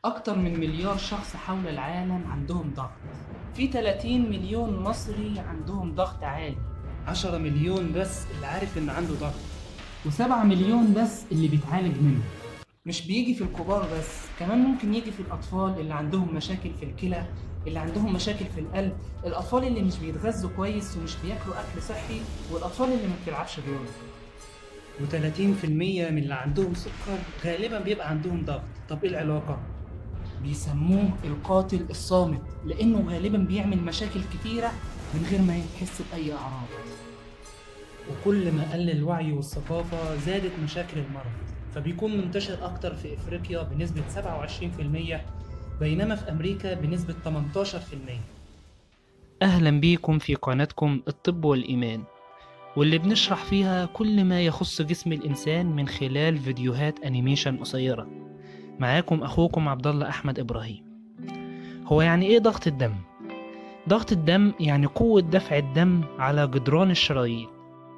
أكتر من مليار شخص حول العالم عندهم ضغط. في 30 مليون مصري عندهم ضغط عالي. 10 مليون بس اللي عارف إن عنده ضغط، و7 مليون بس اللي بيتعالج منه. مش بيجي في الكبار بس، كمان ممكن يجي في الأطفال اللي عندهم مشاكل في الكلى، اللي عندهم مشاكل في القلب، الأطفال اللي مش بيتغذوا كويس ومش بياكلوا أكل صحي، والأطفال اللي ما بتلعبش رياضة. و30% من اللي عندهم سكر غالبا بيبقى عندهم ضغط. طب ايه العلاقة؟ بيسموه القاتل الصامت، لأنه غالبا بيعمل مشاكل كتيرة من غير ما يحس بأي أعراض. وكل ما قل الوعي والثقافة زادت مشاكل المرض، فبيكون منتشر أكتر في إفريقيا بنسبة 27%، بينما في أمريكا بنسبة 18%. أهلا بيكم في قناتكم الطب والإيمان، واللي بنشرح فيها كل ما يخص جسم الإنسان من خلال فيديوهات أنيميشن قصيرة. معاكم أخوكم عبد الله أحمد إبراهيم. هو يعني إيه ضغط الدم؟ ضغط الدم يعني قوة دفع الدم على جدران الشرايين.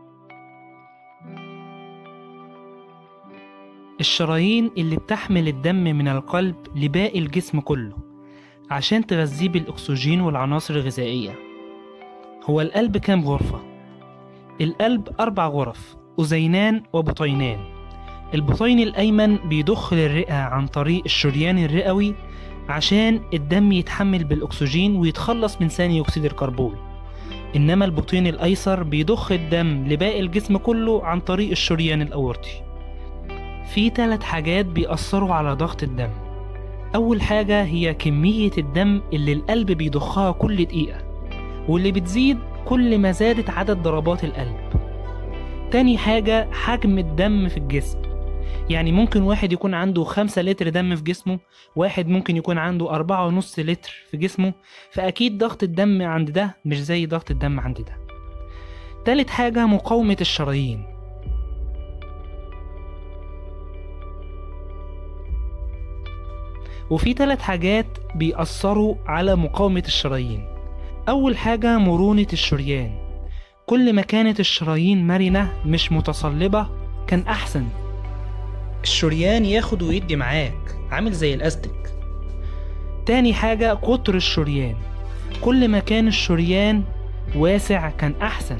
الشرايين اللي بتحمل الدم من القلب لباقي الجسم كله عشان تغذيه بالأكسجين والعناصر الغذائية. هو القلب كام غرفة؟ القلب 4 غرف، أذينان وبطينان. البطين الأيمن بيضخ للرئة عن طريق الشريان الرئوي عشان الدم يتحمل بالأكسجين ويتخلص من ثاني أكسيد الكربون، إنما البطين الأيسر بيضخ الدم لباقي الجسم كله عن طريق الشريان الأورطي. في 3 حاجات بيأثروا على ضغط الدم. أول حاجة هي كمية الدم اللي القلب بيضخها كل دقيقة، واللي بتزيد كل ما زادت عدد ضربات القلب. تاني حاجة حجم الدم في الجسم، يعني ممكن واحد يكون عنده 5 لتر دم في جسمه، واحد ممكن يكون عنده 4.5 لتر في جسمه، فأكيد ضغط الدم عند ده مش زي ضغط الدم عند ده. تالت حاجة مقاومة الشرايين. وفي 3 حاجات بيأثروا على مقاومة الشرايين. أول حاجة مرونة الشريان. كل ما كانت الشرايين مرنة مش متصلبة كان أحسن. الشريان ياخد ويدي معاك عامل زي الأستك. تاني حاجة قطر الشريان. كل ما كان الشريان واسع كان أحسن،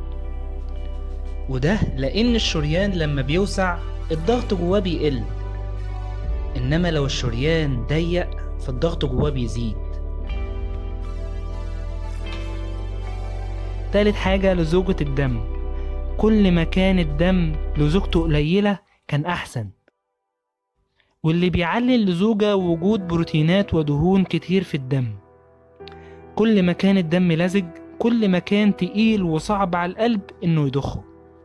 وده لأن الشريان لما بيوسع الضغط جواه بيقل، إنما لو الشريان ضيق فالضغط جواه بيزيد. تالت حاجة لزوجة الدم. كل ما كان الدم لزوجته قليلة كان أحسن، واللي بيعلي اللزوجة وجود بروتينات ودهون كتير في الدم. كل ما كان الدم لزج كل ما كان تقيل وصعب على القلب إنه يضخه.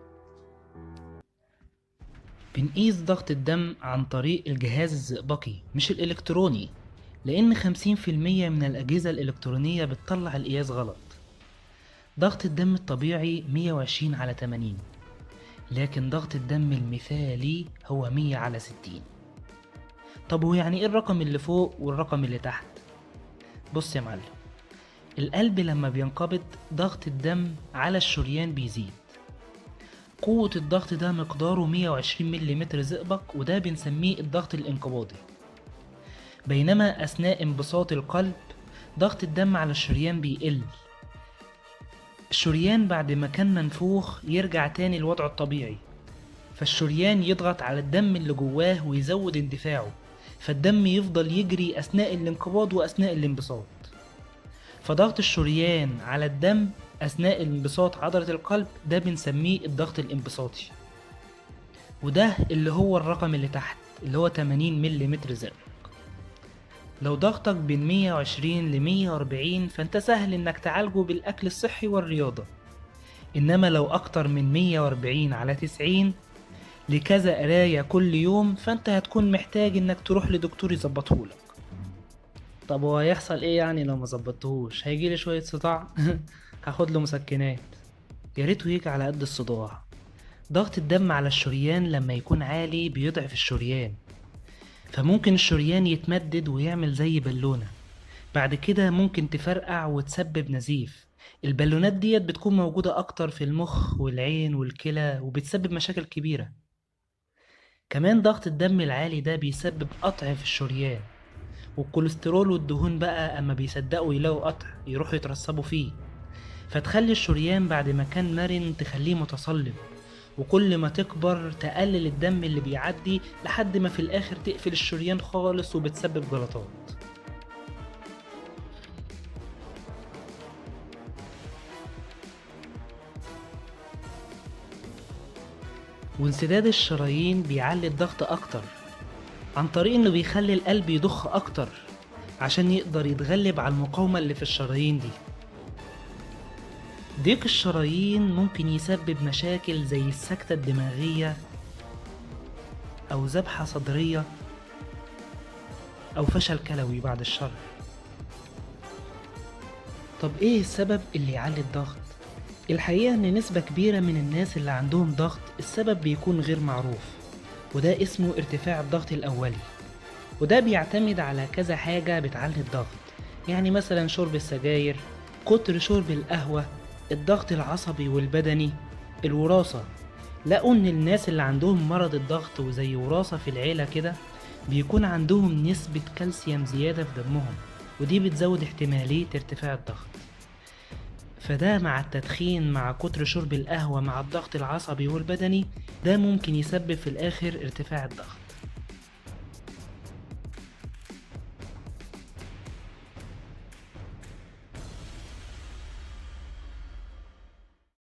بنقيس ضغط الدم عن طريق الجهاز الزئبقي مش الإلكتروني، لأن 50% من الأجهزة الإلكترونية بتطلع القياس غلط. ضغط الدم الطبيعي 120/80، لكن ضغط الدم المثالي هو 100/60. طب هو يعني ايه الرقم اللي فوق والرقم اللي تحت؟ بص يا معلم، القلب لما بينقبض ضغط الدم على الشريان بيزيد. قوة الضغط ده مقداره 120 ملم زئبق، وده بنسميه الضغط الانقباضي. بينما أثناء انبساط القلب ضغط الدم على الشريان بيقل. الشريان بعد ما كان منفوخ يرجع تاني لوضعه الطبيعي، فالشريان يضغط على الدم اللي جواه ويزود اندفاعه، فالدم يفضل يجري أثناء الانقباض وأثناء الانبساط. فضغط الشريان على الدم أثناء انبساط عضلة القلب ده بنسميه الضغط الانبساطي، وده اللي هو الرقم اللي تحت اللي هو 80 ملم زئبق. لو ضغطك بين 120 ل 140 فانت سهل انك تعالجه بالأكل الصحي والرياضة، إنما لو أكتر من 140/90 لكذا قراية كل يوم فانت هتكون محتاج انك تروح لدكتور يظبطهولك. طب هو هيحصل ايه يعني لو ما ظبطتهوش؟ هيجيلي شوية صداع هاخد له مسكنات. يا ريته يجي على قد الصداع. ضغط الدم على الشريان لما يكون عالي بيضعف الشريان، فممكن الشريان يتمدد ويعمل زي بالونة، بعد كده ممكن تفرقع وتسبب نزيف. البالونات ديت بتكون موجودة أكتر في المخ والعين والكلى وبتسبب مشاكل كبيرة. كمان ضغط الدم العالي ده بيسبب قطع في الشريان، والكوليسترول والدهون بقى اما بيصدقوا يلاقوا قطع يروحوا يترسبوا فيه، فتخلي الشريان بعد ما كان مرن تخليه متصلب، وكل ما تكبر تقلل الدم اللي بيعدي لحد ما في الاخر تقفل الشريان خالص وبتسبب جلطات. وانسداد الشرايين بيعلي الضغط اكتر عن طريق انه بيخلي القلب يضخ اكتر عشان يقدر يتغلب على المقاومة اللي في الشرايين دي. ضيق الشرايين ممكن يسبب مشاكل زي السكتة الدماغية أو ذبحة صدرية أو فشل كلوي بعد الشر. طب إيه السبب اللي يعلي الضغط؟ الحقيقة إن نسبة كبيرة من الناس اللي عندهم ضغط السبب بيكون غير معروف، وده اسمه ارتفاع الضغط الأولي، وده بيعتمد على كذا حاجة بتعلي الضغط، يعني مثلا شرب السجاير، كتر شرب القهوة، الضغط العصبي والبدني، الوراثة. لقوا ان الناس اللي عندهم مرض الضغط وزي وراثة في العيلة كده بيكون عندهم نسبة كالسيوم زيادة في دمهم، ودي بتزود احتمالية ارتفاع الضغط. فده مع التدخين مع كتر شرب القهوة مع الضغط العصبي والبدني ده ممكن يسبب في الآخر ارتفاع الضغط.